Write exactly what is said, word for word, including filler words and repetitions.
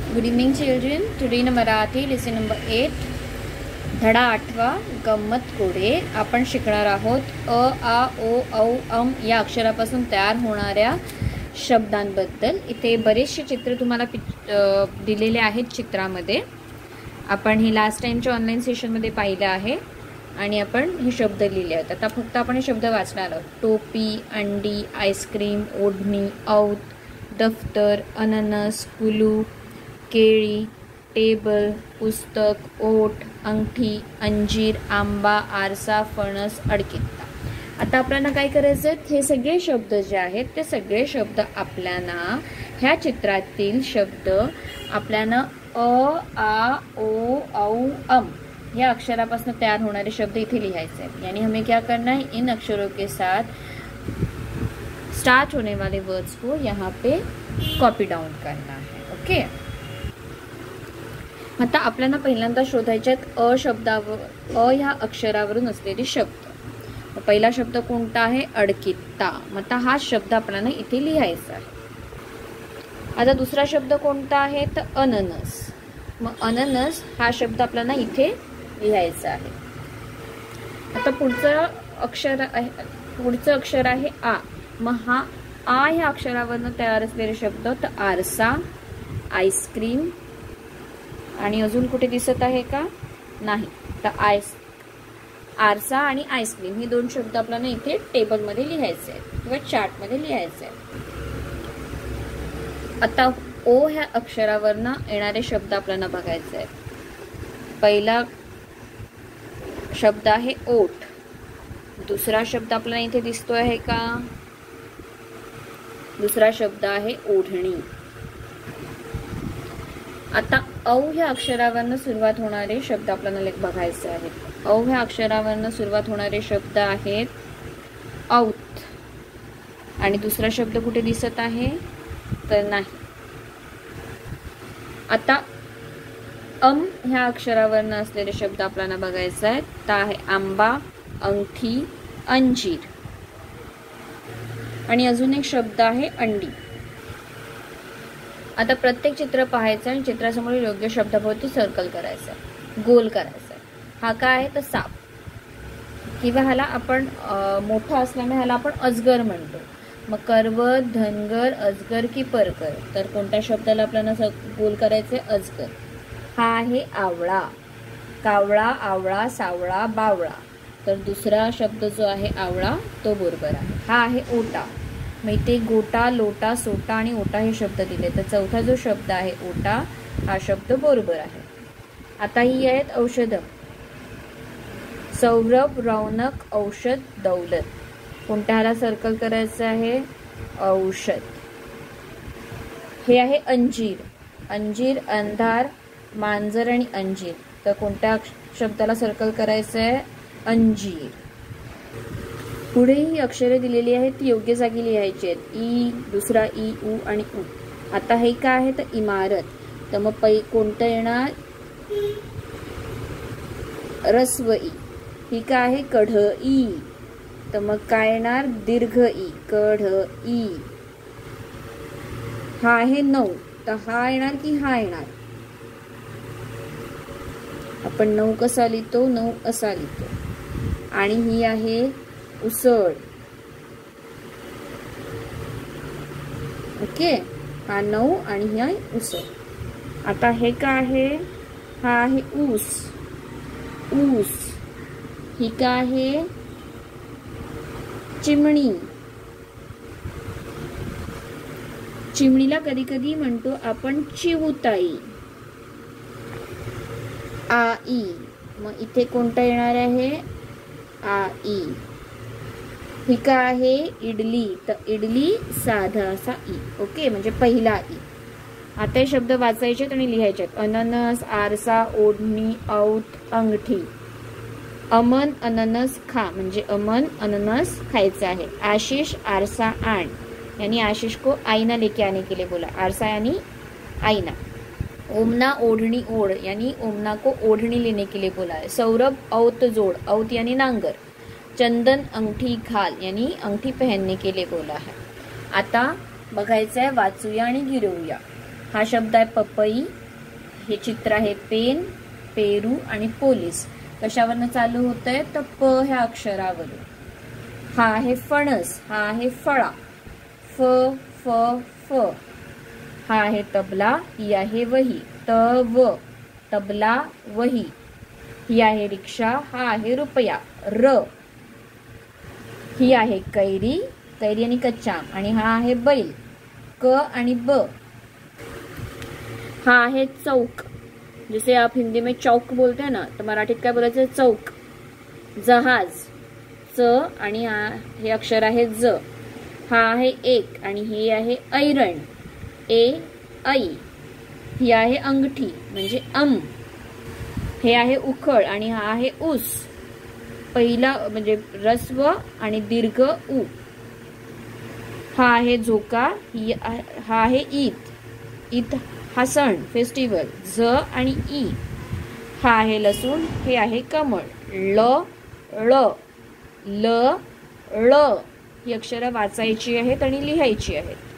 Good evening children. Today in Marathi lesson number eight, धडा आठवा, गंमत कोडे. आपण शिकणार आहोत अ, आ, ओ, औ, अम या अक्षरापासून तयार होणाऱ्या शब्दांबद्दल. इथे बरेचसे चित्र तुम्हाला दिलेले आहेत. चित्रामध्ये आपण हे लास्ट टाइमच्या ऑनलाईन सेशनमध्ये पाहिलं आहे आणि आपण हे शब्द लिहिले आहेत. आता फक्त आपण हे शब्द वाचणार आहोत. टोपी, अंडी, आईस्क्रीम, ओढणी, औत, दफ्तर, अननस, कुलू, केळी, टेबल, पुस्तक, ओठ, अंगठी, अंजीर, आंबा, आरसा, फणस, अडकित्ता. आता आपल्याला काय करायचं आहे, हे सगळे शब्द जे आहेत ते सगळे शब्द आपल्याला ह्या चित्रातील शब्द आपल्याला अ, आ, ओ, औ, अम या अक्षरापासून तयार होणारे शब्द इथे लिहायचे हैं. यानी हमें क्या करना है, इन अक्षरों के साथ स्टार्ट होने वाले वर्ड्स को यहाँ पे कॉपी डाउन करना है. ओके. आता आपल्याला पहिल्यांदा शोधायचे आहेत अ शब्दावर अ ह्या अक्षरावरून असलेले शब्द. पहिला शब्द कोणता आहे, अडकित्ता. आता हा शब्द आपल्याला इथे लिहायचा आहे. आता दुसरा शब्द कोणता आहे, तर अननस. मग अननस हा शब्द आपल्याला इथे लिहायचा आहे. आता पुढचं अक्षर आहे पुढचं अक्षर आहे आ. मग हा आ ह्या अक्षरावरून तयार असलेले शब्द तर आरसा, आईस्क्रीम आणि अजून कुठे दिसत आहे का, नाही. तर आईस आरसा आणि आईस्क्रीम हे दोन शब्द आपल्याला इथे टेबलमध्ये लिहायचे आहेत किंवा चार्टमध्ये लिहायचे आहेत. आता ओ ह्या अक्षरावरनं येणारे शब्द आपल्याला बघायचे आहेत. पहिला शब्द आहे ओठ. दुसरा शब्द आपल्याला इथे दिसतो आहे का, दुसरा शब्द आहे ओढणी. आता औ ह्या अक्षरावरनं सुरुवात होणारे शब्द आपल्याला बघायचे आहेत. औ ह्या अक्षरावरनं सुरुवात होणारे शब्द आहेत औत. आणि दुसरा शब्द कुठे दिसत आहे, तर नाही. आता अम ह्या अक्षरावरनं असलेले शब्द आपल्याला बघायचे आहेत. तर आहे आंबा, अंगठी, अंजीर आणि अजून एक शब्द आहे अंडी. आता प्रत्येक चित्र पाहायचं आणि चित्रासमोर योग्य शब्दाभोवती सर्कल करायचं, गोल करायचं. हा काय आहे, तर साप. किंवा ह्याला आपण मोठा असल्यामुळे ह्याला आपण अजगर म्हणतो. मग करवत, धनगर, अजगर की परकर. तर कोणत्या शब्दाला आपल्याला गोल करायचे, अजगर. हा आहे आवळा. कावळा, आवळा, सावळा, बावळा. तर दुसरा शब्द जो आहे आवळा तो बरोबर आहे. हा आहे ओटा. मग इथे गोटा, लोटा, सोटा आणि ओटा हे शब्द दिले. तर चौथा जो शब्द आहे ओटा हा शब्द बरोबर आहे. आता ही आहेत औषधं. सौरभ, रौनक, औषध, दौलत. कोणत्याला सर्कल करायचं आहे, औषध. हे आहे अंजीर. अंजीर, अंधार, मांजर आणि अंजीर. तर कोणत्या शब्दाला सर्कल करायचं आहे, अंजीर. पुढे ही अक्षरे दिलेली आहेत ती योग्य जागी लिहायची आहेत. ई, दुसरा ई, उ आणि उ. आता हे काय आहे, तर इमारत. तर मग पै कोणतं येणार, रस्व ई. ही काय आहे, कढ ई. तर मग काय येणार, दीर्घ ई, कढ ई. हा आहे नऊ. तर हा येणार की हा येणार, आपण नऊ कसा लिहितो, नऊ असा लिहितो. आणि ही आहे उसळ. ओके. हा नऊ आणि ही आहे उसळ. आता हे काय आहे, हा आहे ऊस. ऊस. ही काय आहे, चिमणी. चिमणीला कधी कधी म्हणतो आपण चिवताई. आई. मग इथे कोणता येणार आहे, आई. ही काय आहे, इडली. तर इडली साधा असा ई. ओके, म्हणजे पहिला ई. आता हे शब्द वाचायचे आणि लिहायचे. अननस, आरसा, ओढणी, औत, अंगठी. अमन, अननस खा. म्हणजे अमन अननस खायचं आहे. आशीष, आरसा आण. यानी आशीष को आईना लेके आने के लिए बोला. आरसा यानी आईना. ओमना, ओढ़नी ओढ़ यानी ओमना को ओढ़नी लेने के लिए बोला है. सौरभ, औत जोड़. औत यानी नांगर. चंदन, अंगठी घाल यानी अंगठी पहनने के लिए बोला है. आता बघायचं आहे, वाचूया आणि गिरवूया. हा शब्द आहे पपई, हे चित्र आहे पेन, पेरू आणि पोलीस. कशावरनं चालू होतंय तर प ह्या अक्षरावरून. हा आहे फणस, हा आहे फळा, फ फ फ. हा आहे तबला, ही आहे वही, त व, तबला वही. ही आहे रिक्षा, हा आहे रुपया, र. ही आहे कैरी, कैरी आणि कच्चा, आणि हा आहे बैल, क आणि ब. हा आहे चौक, जैसे आप हिंदी में चौक बोलते हैं ना, तो मराठीत काय बोलायचं चौक. जहाज, च आणि हे अक्षर आहे ज. हा आहे एक आणि हे आहे ऐरण, ए ऐ. ही आहे अंगठी म्हणजे अम. हे आहे उखळ आणि हा आहे ऊस. पहिला म्हणजे रस्व आणि दीर्घ उ. हा आहे झोका, हा आहे ईद, ईद हा सण फेस्टिवल, ज आणि ई. हा आहे लसूण, हे आहे कमळ, ल ळ, ल ळ. ही अक्षरं वाचायची आहेत आणि लिहायची आहेत.